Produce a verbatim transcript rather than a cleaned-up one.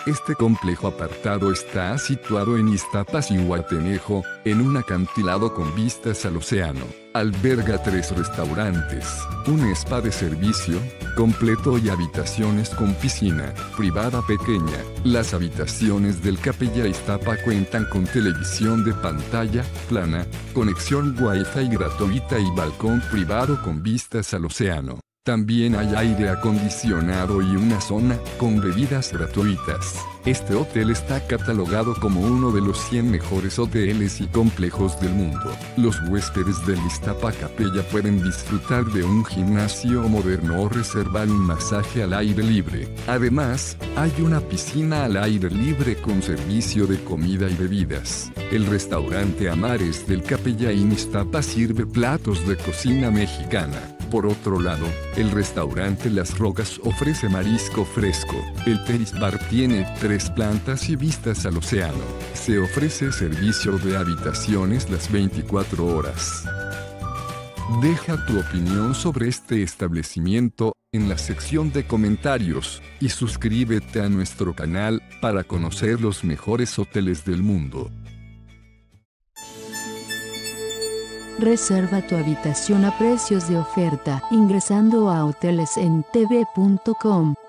Este complejo apartado está situado en Iztapas y Huatenejo, en un acantilado con vistas al océano. Alberga tres restaurantes, un spa de servicio completo y habitaciones con piscina privada pequeña. Las habitaciones del Capella Iztapa cuentan con televisión de pantalla plana, conexión Wi-Fi gratuita y balcón privado con vistas al océano. También hay aire acondicionado y una zona con bebidas gratuitas. Este hotel está catalogado como uno de los cien mejores hoteles y complejos del mundo. Los huéspedes del Iztapa Capella pueden disfrutar de un gimnasio moderno o reservar un masaje al aire libre. Además, hay una piscina al aire libre con servicio de comida y bebidas. El restaurante Amares del Capella Inn Iztapa sirve platos de cocina mexicana. Por otro lado, el restaurante Las Rocas ofrece marisco fresco. El Peris Bar tiene tres plantas y vistas al océano. Se ofrece servicio de habitaciones las veinticuatro horas. Deja tu opinión sobre este establecimiento en la sección de comentarios y suscríbete a nuestro canal para conocer los mejores hoteles del mundo. Reserva tu habitación a precios de oferta ingresando a hoteles en t v punto com.